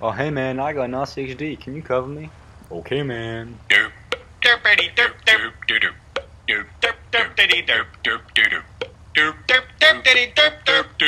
Oh, hey man, I got NOS HD. Can you cover me? Okay, man. Derp, derpity derp derp derp derp derp derp derp derp derp derp derp derp derp derp derp derp